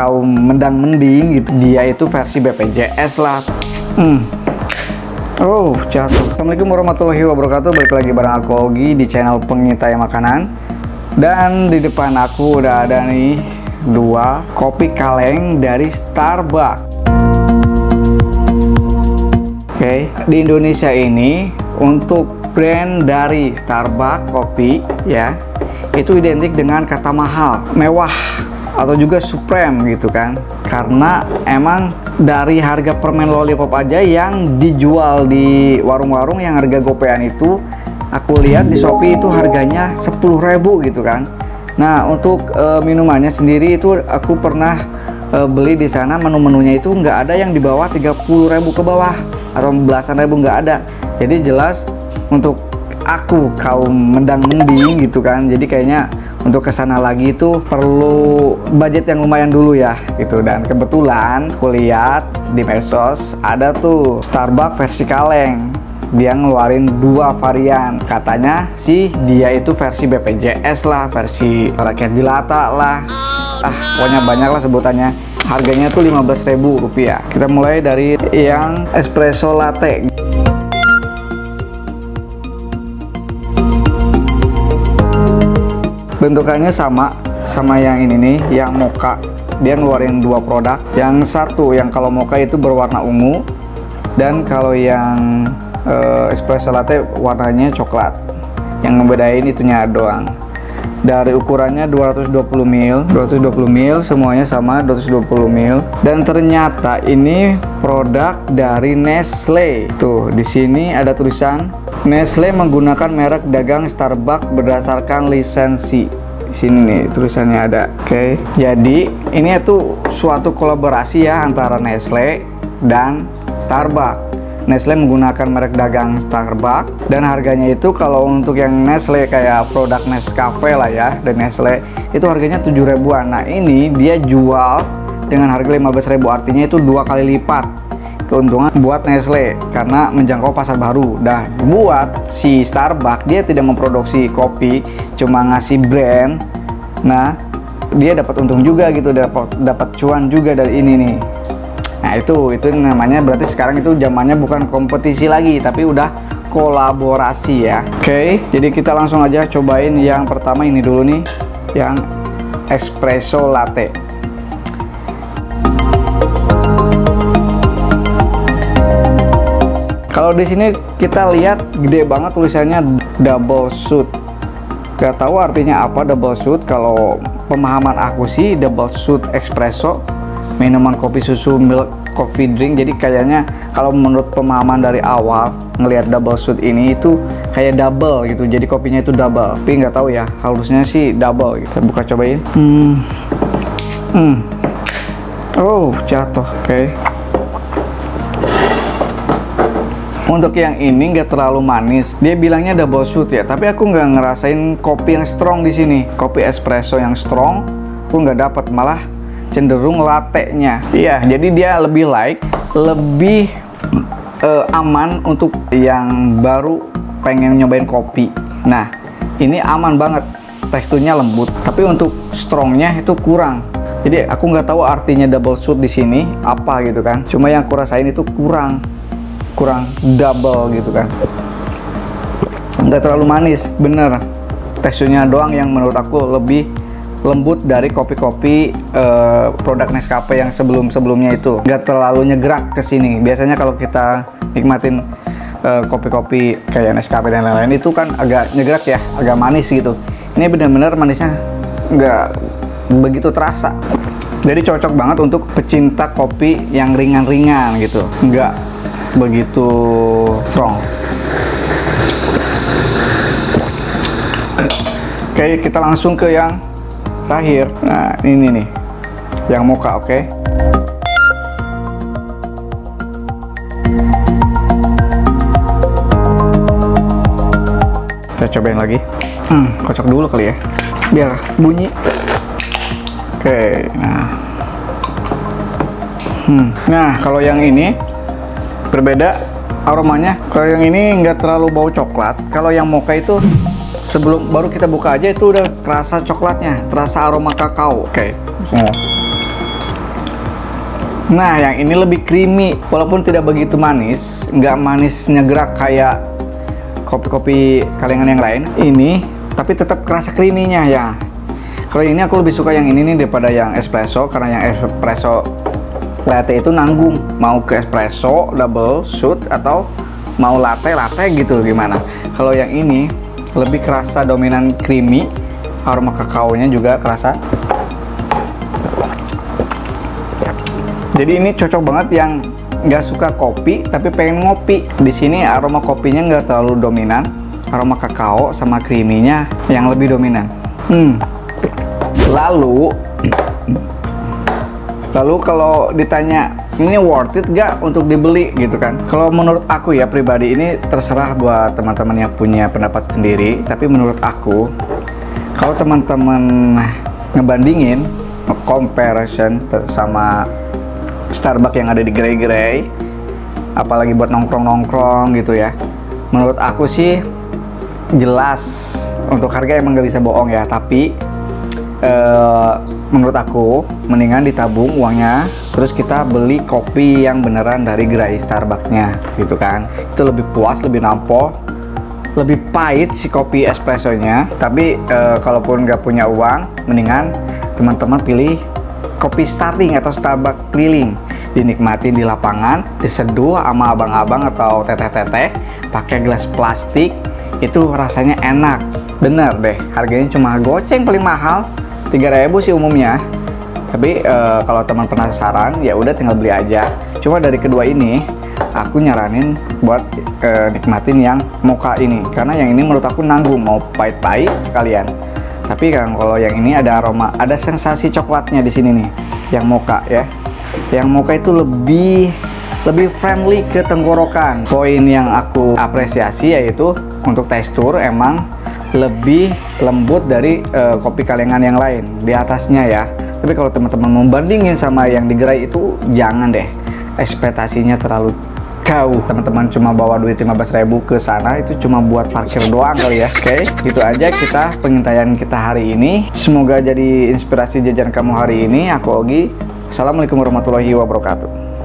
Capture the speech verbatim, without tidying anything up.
kaum mendang mending gitu, dia itu versi B P J S lah. Hmm. Oh, jatuh. Assalamualaikum warahmatullahi wabarakatuh. Balik lagi bareng aku Ogi di channel pengintai makanan. Dan di depan aku udah ada nih dua kopi kaleng dari Starbucks. Oke, okay. Di Indonesia ini untuk brand dari Starbucks kopi ya, itu identik dengan kata mahal, mewah, atau juga supreme gitu kan. Karena emang dari harga permen lollipop aja yang dijual di warung-warung yang harga gopean itu, aku lihat di Shopee itu harganya sepuluh ribu gitu kan. Nah, untuk e, minumannya sendiri itu aku pernah e, beli di sana, menu-menunya itu nggak ada yang di bawah tiga puluh ribu ke bawah atau belasan ribu, nggak ada. Jadi jelas untuk aku kaum mendang mending gitu kan, jadi kayaknya untuk kesana lagi itu perlu budget yang lumayan dulu ya gitu. Dan kebetulan aku lihat di medsos ada tuh Starbucks versi kaleng, dia ngeluarin dua varian. Katanya sih dia itu versi B P J S lah, versi rakyat jelata lah, ah pokoknya banyak lah sebutannya. Harganya tuh lima belas ribu rupiah. Kita mulai dari yang espresso latte. Bentukannya sama sama yang ini nih, yang mocha. Dia ngeluarin dua produk. Yang satu yang kalau mocha itu berwarna ungu, dan kalau yang uh, espresso latte warnanya coklat. Yang ngebedain itunya doang. Dari ukurannya dua ratus dua puluh mililiter, dua ratus dua puluh mililiter, semuanya sama dua ratus dua puluh mililiter. Dan ternyata ini produk dari Nestle. Tuh, di sini ada tulisan Nestle menggunakan merek dagang Starbucks berdasarkan lisensi. Di sini nih tulisannya ada. Oke, okay. Jadi ini itu suatu kolaborasi ya antara Nestle dan Starbucks. Nestle menggunakan merek dagang Starbucks, dan harganya itu kalau untuk yang Nestle kayak produk Nescafe lah ya, dan Nestle itu harganya tujuh ribuan. Nah, ini dia jual dengan harga lima belas ribu, artinya itu dua kali lipat keuntungan buat Nestle karena menjangkau pasar baru. Dan buat si Starbucks, dia tidak memproduksi kopi, cuma ngasih brand. Nah, dia dapat untung juga gitu, dapat dapat cuan juga dari ini nih. Nah, itu itu namanya berarti sekarang itu zamannya bukan kompetisi lagi, tapi udah kolaborasi ya. Oke, okay, jadi kita langsung aja cobain yang pertama ini dulu nih, yang espresso latte. Kalau di sini kita lihat gede banget tulisannya double shot. Gak tahu artinya apa double shot. Kalau pemahaman aku sih double shot espresso, minuman kopi susu, milk coffee drink. Jadi kayaknya kalau menurut pemahaman dari awal ngelihat double shot ini itu kayak double gitu, jadi kopinya itu double. Tapi nggak tahu ya, harusnya sih double gitu. Kita buka cobain. Hmm. Hmm. Oh, jatuh. Oke. Okay. Untuk yang ini nggak terlalu manis. Dia bilangnya double shot ya, tapi aku nggak ngerasain kopi yang strong di sini. Kopi espresso yang strong aku nggak dapat, malah cenderung latte-nya. Iya, jadi dia lebih light, lebih uh, aman untuk yang baru pengen nyobain kopi. Nah, ini aman banget, teksturnya lembut, tapi untuk strongnya itu kurang. Jadi aku nggak tahu artinya double shot di sini apa gitu kan. Cuma yang aku rasain itu kurang, kurang double gitu kan. Nggak terlalu manis, bener. Teksturnya doang yang menurut aku lebih lembut dari kopi-kopi uh, produk Nescafe yang sebelum-sebelumnya itu. Nggak terlalu nyegerak ke sini. Biasanya kalau kita nikmatin kopi-kopi uh, kayak Nescafe dan lain-lain itu kan agak nyegerak ya, agak manis gitu. Ini benar-benar manisnya nggak begitu terasa. Jadi cocok banget untuk pecinta kopi yang ringan-ringan gitu, nggak begitu strong. Oke, kita langsung ke yang terakhir. Nah, ini nih yang mocha. Oke, okay. Kita cobain lagi. Hmm, kocok dulu kali ya biar bunyi. Oke, okay, nah hmm. Nah, kalau yang ini berbeda aromanya. Kalau yang ini nggak terlalu bau coklat. Kalau yang mocha itu sebelum baru kita buka aja itu udah terasa coklatnya, terasa aroma kakao. Oke, okay. Nah, yang ini lebih creamy, walaupun tidak begitu manis, nggak manis nyegerak kayak kopi-kopi kalengan yang lain. Ini, tapi tetap kerasa creamy-nya ya. Kalau ini aku lebih suka yang ini nih daripada yang espresso, karena yang espresso latte itu nanggung. Mau ke espresso, double shot, atau mau latte, latte gitu gimana. Kalau yang ini lebih kerasa dominan creamy, aroma kakaonya juga kerasa. Jadi ini cocok banget yang nggak suka kopi tapi pengen ngopi. Di sini aroma kopinya nggak terlalu dominan, aroma kakao sama creamy-nya yang lebih dominan. Hmm. Lalu, lalu kalau ditanya ini worth it gak untuk dibeli gitu kan? Kalau menurut aku ya pribadi, ini terserah buat teman-teman yang punya pendapat sendiri. Tapi menurut aku, kalau teman-teman ngebandingin, comparison sama Starbucks yang ada di gerai-gerai, apalagi buat nongkrong-nongkrong gitu ya, menurut aku sih jelas untuk harga emang nggak bisa bohong ya. Tapi eh, menurut aku mendingan ditabung uangnya, terus kita beli kopi yang beneran dari gerai Starbucksnya gitu kan. Itu lebih puas, lebih nampol, lebih pahit si kopi espressonya. Tapi eh, kalaupun nggak punya uang, mendingan teman-teman pilih kopi starting atau Starbucks keliling, dinikmatin di lapangan, diseduh sama abang-abang atau teteh-teteh pakai gelas plastik. Itu rasanya enak bener deh. Harganya cuma goceng, paling mahal tiga ribu sih umumnya. Tapi e, kalau teman penasaran ya udah tinggal beli aja. Cuma dari kedua ini aku nyaranin buat e, nikmatin yang mocha ini, karena yang ini menurut aku nanggung, mau pahit-pahit sekalian. Tapi kan kalau yang ini ada aroma, ada sensasi coklatnya di sini nih, yang mocha ya. Yang mocha itu lebih lebih friendly ke tenggorokan. Poin yang aku apresiasi yaitu untuk tekstur emang lebih lembut dari uh, kopi kalengan yang lain di atasnya ya. Tapi kalau teman-teman membandingin sama yang di gerai itu jangan deh, ekspektasinya terlalu jauh. Teman-teman cuma bawa duit lima belas ribu ke sana, itu cuma buat parkir doang kali ya. Oke, gitu aja kita pengintaian kita hari ini. Semoga jadi inspirasi jajan kamu hari ini. Aku Ogi. Assalamualaikum warahmatullahi wabarakatuh.